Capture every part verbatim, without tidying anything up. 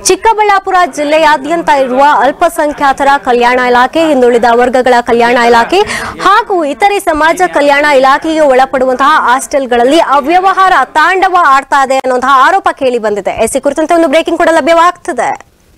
ಚಿಕ್ಕಬಳ್ಳಾಪುರ ಜಿಲ್ಲೆಯಾದ್ಯಂತ ಇರುವ ಅಲ್ಪಸಂಖ್ಯಾತರ ಕಲ್ಯಾಣ ಇಲಾಖೆ, ಹಿಂದುಳಿದ ವರ್ಗಗಳ ಕಲ್ಯಾಣ ಇಲಾಖೆ ಹಾಗೂ ಇತರೆ ಸಮಾಜ ಕಲ್ಯಾಣ ಇಲಾಖೆಗೆ ಒಳಪಡುವಂತಹ ಹಾಸ್ಟೆಲ್ಗಳಲ್ಲಿ ಅವ್ಯವಹಾರ ತಾಂಡವ ಆಡ್ತಾ ಇದೆ ಅನ್ನುವಂತಹ ಆರೋಪ ಕೇಳಿ ಬಂದಿದೆ. ಈ ಕುರಿತಂತೆ ಒಂದು ಬ್ರೇಕಿಂಗ್ ಕೂಡ ಲಭ್ಯವಾಗ್ತಿದೆ.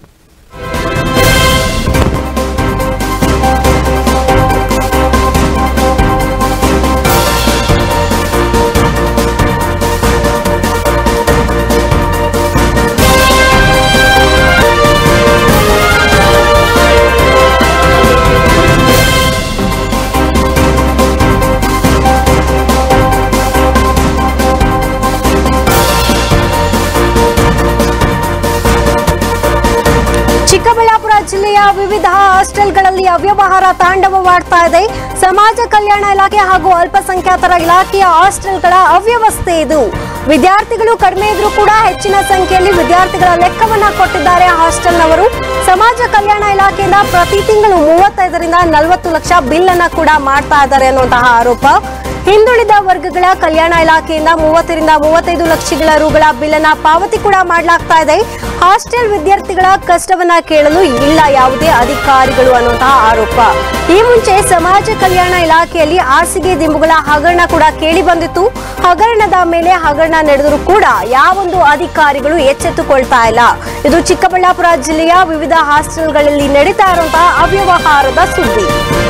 ಚಿಕ್ಕಬಳ್ಳಾಪುರ ಜಿಲ್ಲೆಯ ವಿವಿಧ ಹಾಸ್ಟೆಲ್ಗಳಲ್ಲಿ ಅವ್ಯವಹಾರ ತಾಂಡವವಾಡ್ತಾ ಇದೆ. ಸಮಾಜ ಕಲ್ಯಾಣ ಇಲಾಖೆ ಹಾಗೂ ಅಲ್ಪಸಂಖ್ಯಾತರ ಇಲಾಖೆಯ ಹಾಸ್ಟೆಲ್ಗಳ ಅವ್ಯವಸ್ಥೆ ಇದು. ವಿದ್ಯಾರ್ಥಿಗಳು ಕಡಿಮೆ ಇದ್ರೂ ಕೂಡ ಹೆಚ್ಚಿನ ಸಂಖ್ಯೆಯಲ್ಲಿ ವಿದ್ಯಾರ್ಥಿಗಳ ಲೆಕ್ಕವನ್ನ ಕೊಟ್ಟಿದ್ದಾರೆ ಹಾಸ್ಟೆಲ್ನವರು. ಸಮಾಜ ಕಲ್ಯಾಣ ಇಲಾಖೆಯಿಂದ ಪ್ರತಿ ತಿಂಗಳು ಮೂವತ್ತೈದರಿಂದ ನಲವತ್ತು ಲಕ್ಷ ಬಿಲ್ ಅನ್ನ ಕೂಡ ಮಾಡ್ತಾ ಇದ್ದಾರೆ ಅನ್ನುವಂತಹ ಆರೋಪ. ಹಿಂದುಳಿದ ವರ್ಗಗಳ ಕಲ್ಯಾಣ ಇಲಾಖೆಯಿಂದ ಮೂವತ್ತರಿಂದ ಮೂವತ್ತೈದು ಲಕ್ಷಗಳ ರುಗಳ ಬಿಲ್ ಅನ್ನ ಪಾವತಿ ಕೂಡ ಮಾಡಲಾಗ್ತಾ ಇದೆ. ಹಾಸ್ಟೆಲ್ ವಿದ್ಯಾರ್ಥಿಗಳ ಕಷ್ಟವನ್ನ ಕೇಳಲು ಇಲ್ಲ ಯಾವುದೇ ಅಧಿಕಾರಿಗಳು ಅನ್ನುವಂತಹ ಆರೋಪ. ಈ ಮುಂಚೆ ಸಮಾಜ ಕಲ್ಯಾಣ ಇಲಾಖೆಯಲ್ಲಿ ಹಾಸಿಗೆ ದಿಂಬುಗಳ ಹಗರಣ ಕೂಡ ಕೇಳಿ ಬಂದಿತ್ತು. ಹಗರಣದ ಮೇಲೆ ಹಗರಣ ನಡೆದರೂ ಕೂಡ ಯಾವೊಂದು ಅಧಿಕಾರಿಗಳು ಎಚ್ಚೆತ್ತುಕೊಳ್ತಾ ಇಲ್ಲ. ಇದು ಚಿಕ್ಕಬಳ್ಳಾಪುರ ಜಿಲ್ಲೆಯ ವಿವಿಧ ಹಾಸ್ಟೆಲ್ಗಳಲ್ಲಿ ನಡೀತಾ ಇರುವಂತಹ ಅವ್ಯವಹಾರದ ಸುದ್ದಿ.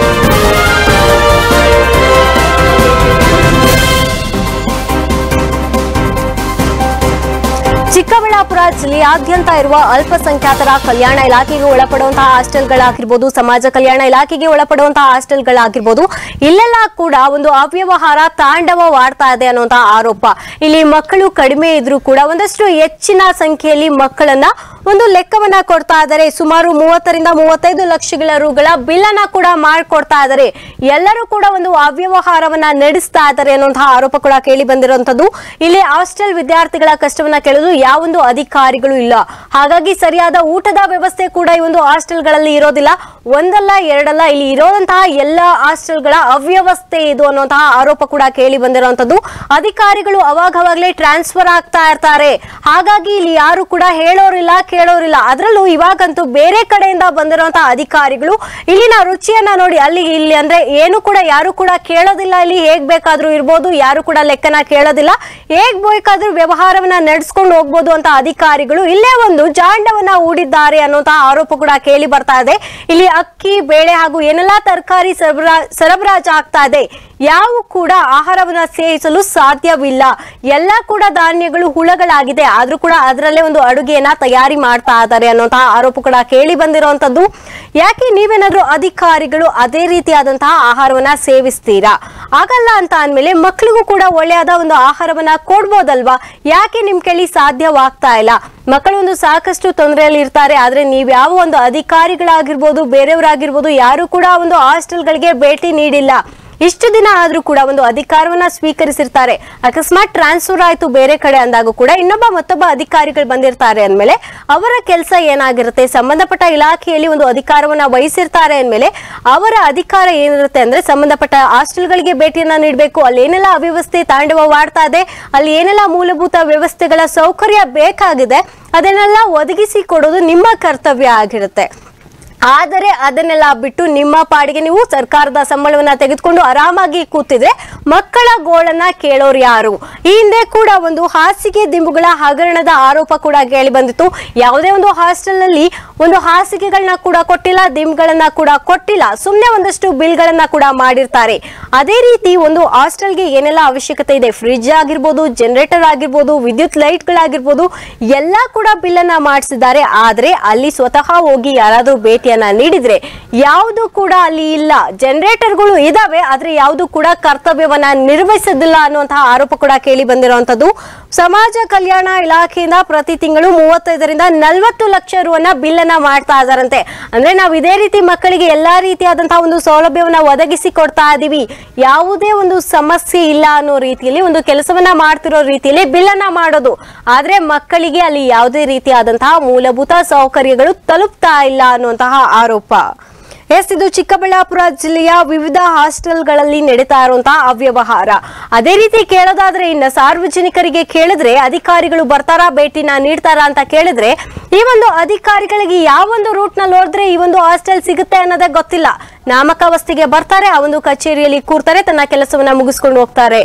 ಚಿಕ್ಕಬಳ್ಳಾಪುರ ಜಿಲ್ಲೆಯಾದ್ಯಂತ ಇರುವ ಅಲ್ಪಸಂಖ್ಯಾತರ ಕಲ್ಯಾಣ ಇಲಾಖೆಗೆ ಒಳಪಡುವಂತಹ ಹಾಸ್ಟೆಲ್ಗಳಾಗಿರ್ಬೋದು, ಸಮಾಜ ಕಲ್ಯಾಣ ಇಲಾಖೆಗೆ ಒಳಪಡುವಂತಹ ಹಾಸ್ಟೆಲ್ಗಳಾಗಿರ್ಬೋದು, ಇಲ್ಲೆಲ್ಲ ಕೂಡ ಒಂದು ಅವ್ಯವಹಾರ ತಾಂಡವವಾಡ್ತಾ ಇದೆ ಅನ್ನುವಂತಹ ಆರೋಪ. ಇಲ್ಲಿ ಮಕ್ಕಳು ಕಡಿಮೆ ಇದ್ರೂ ಕೂಡ ಒಂದಷ್ಟು ಹೆಚ್ಚಿನ ಸಂಖ್ಯೆಯಲ್ಲಿ ಮಕ್ಕಳನ್ನ ಒಂದು ಲೆಕ್ಕವನ್ನ ಕೊಡ್ತಾ ಇದ್ದಾರೆ. ಸುಮಾರು ಮೂವತ್ತರಿಂದ ಮೂವತ್ತೈದು ಲಕ್ಷಗಳ ರುಗಳ ಬಿಲ್ ಅನ್ನ ಕೂಡ ಮಾಡಿಕೊಡ್ತಾ ಇದ್ದಾರೆ. ಎಲ್ಲರೂ ಕೂಡ ಒಂದು ಅವ್ಯವಹಾರವನ್ನ ನಡೆಸ್ತಾ ಇದ್ದಾರೆ ಅನ್ನುವಂತಹ ಆರೋಪ ಕೂಡ ಕೇಳಿ ಬಂದಿರುವಂತದ್ದು. ಇಲ್ಲಿ ಹಾಸ್ಟೆಲ್ ವಿದ್ಯಾರ್ಥಿಗಳ ಕಷ್ಟವನ್ನ ಕೇಳಲು ಯಾವೊಂದು ಅಧಿಕಾರಿಗಳು ಇಲ್ಲ. ಹಾಗಾಗಿ ಸರಿಯಾದ ಊಟದ ವ್ಯವಸ್ಥೆ ಕೂಡ ಈ ಒಂದು ಹಾಸ್ಟೆಲ್ಗಳಲ್ಲಿ ಇರೋದಿಲ್ಲ. ಒಂದಲ್ಲ ಎರಡಲ್ಲ, ಇಲ್ಲಿ ಇರೋದಂತಹ ಎಲ್ಲ ಹಾಸ್ಟೆಲ್ಗಳ ಅವ್ಯವಸ್ಥೆ ಇದು ಅನ್ನುವಂತಹ ಆರೋಪ ಕೂಡ ಕೇಳಿ ಬಂದಿರುವಂತದ್ದು. ಅಧಿಕಾರಿಗಳು ಅವಾಗವಾಗಲೇ ಟ್ರಾನ್ಸ್ಫರ್ ಆಗ್ತಾ ಇರ್ತಾರೆ. ಹಾಗಾಗಿ ಇಲ್ಲಿ ಯಾರು ಕೂಡ ಹೇಳೋರಿಲ್ಲ ಕೇಳೋರಿಲ್ಲ. ಅದರಲ್ಲೂ ಇವಾಗಂತೂ ಬೇರೆ ಕಡೆಯಿಂದ ಬಂದಿರುವಂತಹ ಅಧಿಕಾರಿಗಳು ಇಲ್ಲಿನ ರುಚಿಯನ್ನ ನೋಡಿ ಅಲ್ಲಿ ಇಲ್ಲಿ ಅಂದ್ರೆ ಏನು ಕೂಡ ಯಾರು ಕೂಡ ಕೇಳೋದಿಲ್ಲ. ಇಲ್ಲಿ ಹೇಗ್ ಬೇಕಾದ್ರೂ ಇರ್ಬೋದು, ಯಾರು ಕೂಡ ಲೆಕ್ಕನ ಕೇಳೋದಿಲ್ಲ, ಹೇಗ್ ಬೇಕಾದ್ರೂ ವ್ಯವಹಾರವನ್ನ ನಡೆಸ್ಕೊಂಡು ಹೋಗ್ಬೋದು ಅಂತ ಅಧಿಕಾರಿಗಳು ಇಲ್ಲೇ ಒಂದು ಜಾಂಡವನ್ನ ಹೂಡಿದ್ದಾರೆ ಅನ್ನುವಂತಹ ಆರೋಪ ಕೂಡ ಕೇಳಿ ಬರ್ತಾ ಇದೆ. ಇಲ್ಲಿ ಅಕ್ಕಿ, ಬೇಳೆ ಹಾಗೂ ಏನೆಲ್ಲಾ ತರಕಾರಿ ಸರಬರಾ ಸರಬರಾಜು ಆಗ್ತಾ ಇದೆ. ಯಾವ ಕೂಡ ಆಹಾರವನ್ನ ಸೇವಿಸಲು ಸಾಧ್ಯವಿಲ್ಲ. ಎಲ್ಲ ಕೂಡ ಧಾನ್ಯಗಳು ಹುಳಗಳಾಗಿದೆ. ಆದ್ರೂ ಕೂಡ ಅದರಲ್ಲೇ ಒಂದು ಅಡುಗೆಯನ್ನ ತಯಾರಿ ಮಾಡ್ತಾ ಇದ್ದಾರೆ ಅನ್ನುವಂತಹ ಆರೋಪ ಕೂಡ ಕೇಳಿ ಬಂದಿರುವಂತದ್ದು. ಯಾಕೆ ನೀವೇನಾದ್ರೂ ಅಧಿಕಾರಿಗಳು ಅದೇ ರೀತಿಯಾದಂತಹ ಆಹಾರವನ್ನ ಸೇವಿಸ್ತೀರಾ? ಆಗಲ್ಲ ಅಂತ ಅಂದ್ಮೇಲೆ ಮಕ್ಕಳಿಗೂ ಕೂಡ ಒಳ್ಳೆಯಾದ ಒಂದು ಆಹಾರವನ್ನ ಕೊಡ್ಬೋದಲ್ವಾ? ಯಾಕೆ ನಿಮ್ ಕೈಲಿ ಸಾಧ್ಯವಾಗ್ತಾ ಇಲ್ಲ? ಮಕ್ಕಳು ಒಂದು ಸಾಕಷ್ಟು ತೊಂದರೆಯಲ್ಲಿ ಇರ್ತಾರೆ. ಆದ್ರೆ ನೀವ್ ಯಾವ ಒಂದು ಅಧಿಕಾರಿಗಳಾಗಿರ್ಬೋದು, ಬೇರೆಯವರಾಗಿರ್ಬೋದು, ಯಾರು ಕೂಡ ಒಂದು ಹಾಸ್ಟೆಲ್ಗಳಿಗೆ ಭೇಟಿ ನೀಡಿಲ್ಲ. ಇಷ್ಟು ದಿನ ಆದ್ರೂ ಕೂಡ ಒಂದು ಅಧಿಕಾರವನ್ನ ಸ್ವೀಕರಿಸಿರ್ತಾರೆ. ಅಕಸ್ಮಾತ್ ಟ್ರಾನ್ಸ್ಫರ್ ಆಯ್ತು ಬೇರೆ ಕಡೆ ಅಂದಾಗ ಕೂಡ ಇನ್ನೊಬ್ಬ ಮತ್ತೊಬ್ಬ ಅಧಿಕಾರಿಗಳು ಬಂದಿರ್ತಾರೆ ಅಂದ್ಮೇಲೆ ಅವರ ಕೆಲಸ ಏನಾಗಿರುತ್ತೆ? ಸಂಬಂಧಪಟ್ಟ ಇಲಾಖೆಯಲ್ಲಿ ಒಂದು ಅಧಿಕಾರವನ್ನ ವಹಿಸಿರ್ತಾರೆ ಅಂದ್ಮೇಲೆ ಅವರ ಅಧಿಕಾರ ಏನಿರುತ್ತೆ ಅಂದ್ರೆ ಸಂಬಂಧಪಟ್ಟ ಹಾಸ್ಟೆಲ್ಗಳಿಗೆ ಭೇಟಿಯನ್ನ ನೀಡಬೇಕು. ಅಲ್ಲಿ ಏನೆಲ್ಲ ಅವ್ಯವಸ್ಥೆ ತಾಂಡವವಾಡ್ತಾ ಇದೆ, ಅಲ್ಲಿ ಏನೆಲ್ಲ ಮೂಲಭೂತ ವ್ಯವಸ್ಥೆಗಳ ಸೌಕರ್ಯ ಬೇಕಾಗಿದೆ ಅದನ್ನೆಲ್ಲ ಒದಗಿಸಿ ಕೊಡೋದು ನಿಮ್ಮ ಕರ್ತವ್ಯ ಆಗಿರುತ್ತೆ. ಆದರೆ ಅದನ್ನೆಲ್ಲ ಬಿಟ್ಟು ನಿಮ್ಮ ಪಾಡಿಗೆ ನೀವು ಸರ್ಕಾರದ ಸಂಬಳವನ್ನ ತೆಗೆದುಕೊಂಡು ಆರಾಮಾಗಿ ಕೂತಿದ್ರೆ ಮಕ್ಕಳ ಗೋಳನ್ನ ಕೇಳೋರು ಯಾರು? ಈ ಹಿಂದೆ ಕೂಡ ಒಂದು ಹಾಸಿಗೆ ದಿಂಬುಗಳ ಹಗರಣದ ಆರೋಪ ಕೂಡ ಕೇಳಿ ಬಂದಿತ್ತು. ಯಾವುದೇ ಒಂದು ಹಾಸ್ಟೆಲ್ ನಲ್ಲಿ ಒಂದು ಹಾಸಿಗೆಗಳನ್ನ ಕೂಡ ಕೊಟ್ಟಿಲ್ಲ, ದಿಂಬುಗಳನ್ನ ಕೂಡ ಕೊಟ್ಟಿಲ್ಲ, ಸುಮ್ನೆ ಒಂದಷ್ಟು ಬಿಲ್ ಗಳನ್ನ ಕೂಡ ಮಾಡಿರ್ತಾರೆ. ಅದೇ ರೀತಿ ಒಂದು ಹಾಸ್ಟೆಲ್ಗೆ ಏನೆಲ್ಲ ಅವಶ್ಯಕತೆ ಇದೆ, ಫ್ರಿಡ್ಜ್ ಆಗಿರ್ಬೋದು, ಜನರೇಟರ್ ಆಗಿರ್ಬೋದು, ವಿದ್ಯುತ್ ಲೈಟ್ ಗಳಾಗಿರ್ಬೋದು, ಎಲ್ಲ ಕೂಡ ಬಿಲ್ ಅನ್ನ ಮಾಡಿಸಿದ್ದಾರೆ. ಆದ್ರೆ ಅಲ್ಲಿ ಸ್ವತಃ ಹೋಗಿ ಯಾರಾದ್ರೂ ಭೇಟಿ ನೀಡಿದ್ರೆ ಯಾವುದು ಕೂಡ ಅಲ್ಲಿ ಇಲ್ಲ. ಜನರೇಟರ್ಗಳು ಇದಾವೆ, ಆದ್ರೆ ಯಾವುದು ಕೂಡ ಕರ್ತವ್ಯವನ್ನ ನಿರ್ವಹಿಸೋದಿಲ್ಲ ಅನ್ನುವಂತಹ ಆರೋಪ ಕೂಡ ಕೇಳಿ ಬಂದಿರುವಂತದ್ದು. ಸಮಾಜ ಕಲ್ಯಾಣ ಇಲಾಖೆಯಿಂದ ಪ್ರತಿ ತಿಂಗಳು ಮೂವತ್ತೈದರಿಂದ ನಲವತ್ತು ಲಕ್ಷ ರುವನ್ನ ಬಿಲ್ ಅನ್ನ ಮಾಡ್ತಾ ಇದಾರಂತೆ. ಅಂದ್ರೆ ನಾವು ಇದೇ ರೀತಿ ಮಕ್ಕಳಿಗೆ ಎಲ್ಲಾ ರೀತಿಯಾದಂತಹ ಒಂದು ಸೌಲಭ್ಯವನ್ನ ಒದಗಿಸಿ ಕೊಡ್ತಾ ಇದೀವಿ, ಯಾವುದೇ ಒಂದು ಸಮಸ್ಯೆ ಇಲ್ಲ ಅನ್ನೋ ರೀತಿಯಲ್ಲಿ ಒಂದು ಕೆಲಸವನ್ನ ಮಾಡ್ತಿರೋ ರೀತಿಯಲ್ಲಿ ಬಿಲ್ ಅನ್ನ ಮಾಡೋದು. ಆದ್ರೆ ಮಕ್ಕಳಿಗೆ ಅಲ್ಲಿ ಯಾವುದೇ ರೀತಿಯಾದಂತಹ ಮೂಲಭೂತ ಸೌಕರ್ಯಗಳು ತಲುಪ್ತಾ ಇಲ್ಲ ಅನ್ನುವಂತಹ ಆರೋಪ. ಎಸ್, ಇದು ಚಿಕ್ಕಬಳ್ಳಾಪುರ ಜಿಲ್ಲೆಯ ವಿವಿಧ ಹಾಸ್ಟೆಲ್ಗಳಲ್ಲಿ ನಡೀತಾ ಇರುವಂತಹ ಅವ್ಯವಹಾರ. ಅದೇ ರೀತಿ ಕೇಳೋದಾದ್ರೆ ಇನ್ನು ಸಾರ್ವಜನಿಕರಿಗೆ ಕೇಳಿದ್ರೆ ಅಧಿಕಾರಿಗಳು ಬರ್ತಾರಾ, ಭೇಟಿನ ನೀಡ್ತಾರಾ ಅಂತ ಕೇಳಿದ್ರೆ ಈ ಒಂದು ಅಧಿಕಾರಿಗಳಿಗೆ ಯಾವ ಒಂದು ರೂಟ್ ನಲ್ಲಿ ಹೋದ್ರೆ ಈ ಒಂದು ಹಾಸ್ಟೆಲ್ ಸಿಗುತ್ತೆ ಅನ್ನೋದೇ ಗೊತ್ತಿಲ್ಲ. ನಾಮಕಾವಸ್ಥೆಗೆ ಬರ್ತಾರೆ, ಆ ಒಂದು ಕಚೇರಿಯಲ್ಲಿ ಕೂರ್ತಾರೆ, ತನ್ನ ಕೆಲಸವನ್ನ ಮುಗಿಸ್ಕೊಂಡು ಹೋಗ್ತಾರೆ.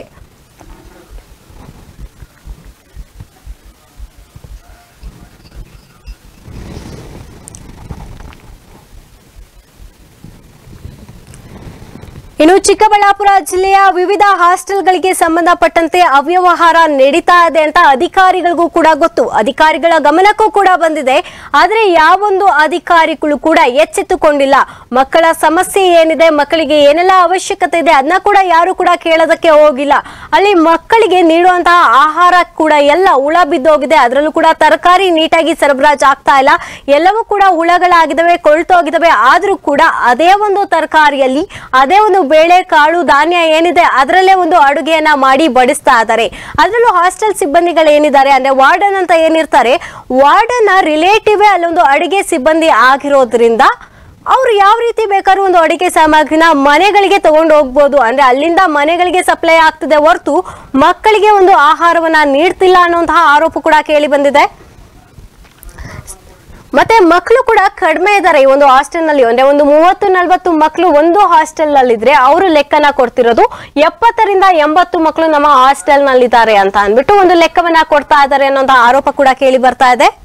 ಇನ್ನು ಚಿಕ್ಕಬಳ್ಳಾಪುರ ಜಿಲ್ಲೆಯ ವಿವಿಧ ಹಾಸ್ಟೆಲ್ಗಳಿಗೆ ಸಂಬಂಧಪಟ್ಟಂತೆ ಅವ್ಯವಹಾರ ನಡೀತಾ ಇದೆ ಅಂತ ಅಧಿಕಾರಿಗಳಿಗೂ ಕೂಡ ಗೊತ್ತು, ಅಧಿಕಾರಿಗಳ ಗಮನಕ್ಕೂ ಕೂಡ ಬಂದಿದೆ. ಆದ್ರೆ ಯಾವೊಂದು ಅಧಿಕಾರಿಗಳು ಕೂಡ ಎಚ್ಚೆತ್ತುಕೊಂಡಿಲ್ಲ. ಮಕ್ಕಳ ಸಮಸ್ಯೆ ಏನಿದೆ, ಮಕ್ಕಳಿಗೆ ಏನೆಲ್ಲ ಅವಶ್ಯಕತೆ ಇದೆ ಅದನ್ನ ಕೂಡ ಯಾರು ಕೂಡ ಕೇಳೋದಕ್ಕೆ ಹೋಗಿಲ್ಲ. ಅಲ್ಲಿ ಮಕ್ಕಳಿಗೆ ನೀಡುವಂತಹ ಆಹಾರ ಕೂಡ ಎಲ್ಲ ಹುಳ ಬಿದ್ದೋಗಿದೆ. ಅದರಲ್ಲೂ ಕೂಡ ತರಕಾರಿ ನೀಟಾಗಿ ಸರಬರಾಜು ಆಗ್ತಾ ಇಲ್ಲ, ಎಲ್ಲವೂ ಕೂಡ ಹುಳಗಳಾಗಿದ್ದಾವೆ, ಕೊಳ್ತೋಗಿದ್ದಾವೆ. ಆದ್ರೂ ಕೂಡ ಅದೇ ಒಂದು ತರಕಾರಿಯಲ್ಲಿ ಅದೇ ಒಂದು ಬೇಳೆ ಕಾಳು ಧಾನ್ಯ ಏನಿದೆ ಅದರಲ್ಲೇ ಒಂದು ಅಡುಗೆಯನ್ನ ಮಾಡಿ ಬಡಿಸ್ತಾ ಇದ್ದಾರೆ. ಅದರಲ್ಲೂ ಹಾಸ್ಟೆಲ್ ಸಿಬ್ಬಂದಿಗಳು ಏನಿದ್ದಾರೆ ಅಂದ್ರೆ ವಾರ್ಡನ್ ಅಂತ ಏನಿರ್ತಾರೆ, ವಾರ್ಡನ್ ರಿಲೇಟಿವ್ ಅಲ್ಲೊಂದು ಅಡುಗೆ ಸಿಬ್ಬಂದಿ ಆಗಿರೋದ್ರಿಂದ ಅವ್ರು ಯಾವ ರೀತಿ ಬೇಕಾದ್ರೂ ಒಂದು ಅಡುಗೆ ಸಾಮಗ್ರಿನ ಮನೆಗಳಿಗೆ ತಗೊಂಡು ಹೋಗ್ಬೋದು. ಅಂದ್ರೆ ಅಲ್ಲಿಂದ ಮನೆಗಳಿಗೆ ಸಪ್ಲೈ ಆಗ್ತದೆ ಹೊರತು ಮಕ್ಕಳಿಗೆ ಒಂದು ಆಹಾರವನ್ನ ನೀಡ್ತಿಲ್ಲ ಅನ್ನುವಂತಹ ಆರೋಪ ಕೂಡ ಕೇಳಿ ಬಂದಿದೆ. ಮತ್ತೆ ಮಕ್ಕಳು ಕೂಡ ಕಡಿಮೆ ಇದ್ದಾರೆ ಈ ಒಂದು ಹಾಸ್ಟೆಲ್ ನಲ್ಲಿ. ಅಂದ್ರೆ ಒಂದು ಮೂವತ್ತು ನಲ್ವತ್ತು ಮಕ್ಕಳು ಒಂದು ಹಾಸ್ಟೆಲ್ ನಲ್ಲಿ ಇದ್ರೆ ಅವರು ಲೆಕ್ಕನ ಕೊಡ್ತಿರೋದು ಎಪ್ಪತ್ತರಿಂದ ಎಂಬತ್ತು ಮಕ್ಕಳು ನಮ್ಮ ಹಾಸ್ಟೆಲ್ ನಲ್ಲಿ ಇದ್ದಾರೆ ಅಂತ ಅಂದ್ಬಿಟ್ಟು ಒಂದು ಲೆಕ್ಕವನ್ನ ಕೊಡ್ತಾ ಇದ್ದಾರೆ ಅನ್ನೋ ಆರೋಪ ಕೂಡ ಕೇಳಿ ಬರ್ತಾ ಇದೆ.